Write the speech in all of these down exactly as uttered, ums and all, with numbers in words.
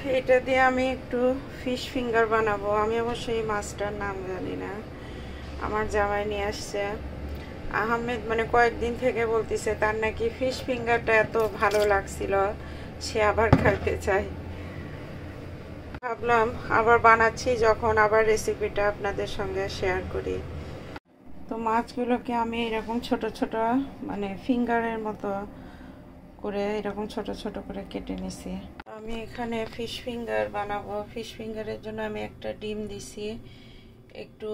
এটা দিয়ে আমি একটু ফিশ ফিঙ্গার বানাবো। আমি অবশ্যই এই মাছটার নাম জানি না, আমার জামাই নিয়ে আসছে। আহমেদ মানে কয়েকদিন থেকে বলতেছে তার নাকি ফিশ ফিঙ্গারটা এত ভালো লাগছিল, সে আবার খাইতে চায়। ভাবলাম আবার বানাচ্ছি যখন, আবার রেসিপিটা আপনাদের সঙ্গে শেয়ার করি। তো মাছগুলোকে আমি এরকম ছোট ছোট মানে ফিঙ্গারের মতো করে এরকম ছোট ছোট করে কেটে নিছি। আমি এখানে ফিশ ফিঙ্গার বানাবো। ফিশ ফিঙ্গারের জন্য আমি একটা ডিম দিছি, একটু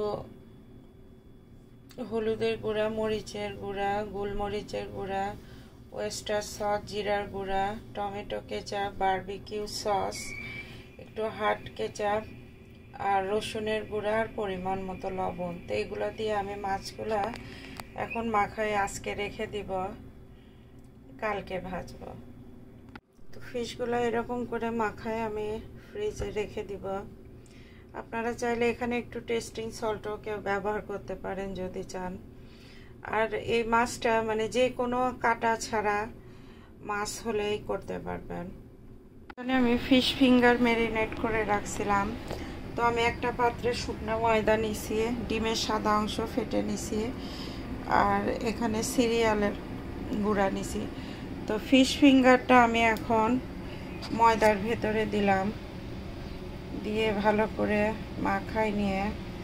হলুদের গুঁড়া, মরিচের গুঁড়া, গোলমরিচের গুঁড়া, ওয়েস্টার সস, জিরার গুঁড়া, টমেটো কেচাপ, বারবিকিউ সস, একটু হাট কেচাপ আর রসুনের গুঁড়া আর পরিমাণ মতো লবণ। তো এগুলো দিয়ে আমি মাছগুলা এখন মাখায় আজকে রেখে দিব, কালকে ভাজবো। তো ফিশগুলো এরকম করে মাখায় আমি ফ্রিজে রেখে দিব। আপনারা চাইলে এখানে একটু টেস্টিং সল্টও কেউ ব্যবহার করতে পারেন যদি চান। আর এই মাছটা মানে যে কোনো কাটা ছাড়া মাছ হলেই করতে পারবেন। এখানে আমি ফিশ ফিঙ্গার ম্যারিনেট করে রাখছিলাম। তো আমি একটা পাত্রে শুকনো ময়দা নিছি, ডিমের সাদা অংশ ফেটে নিছি, আর এখানে সিরিয়ালের গুঁড়া নিছি। তো ফিশ ফিঙ্গারটা আমি এখন ময়দার ভেতরে দিলাম, দিয়ে ভালো করে মাখাই নিয়ে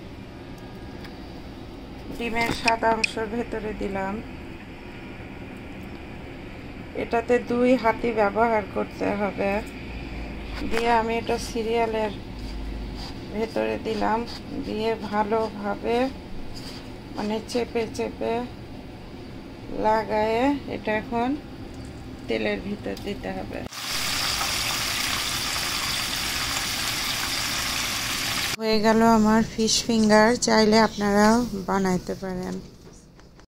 ডিমের সাদা অংশের ভেতরে দিলাম। এটাতে দুই হাতি ব্যবহার করতে হবে। দিয়ে আমি এটা সিরিয়ালের ভেতরে দিলাম, দিয়ে ভালোভাবে মানে চেপে চেপে লাগায়ে এটা এখন তেলের ভিতর দিতে হবে। হয়ে গেল আমার ফিশ ফিঙ্গার। চাইলে আপনারাও বানাইতে পারেন।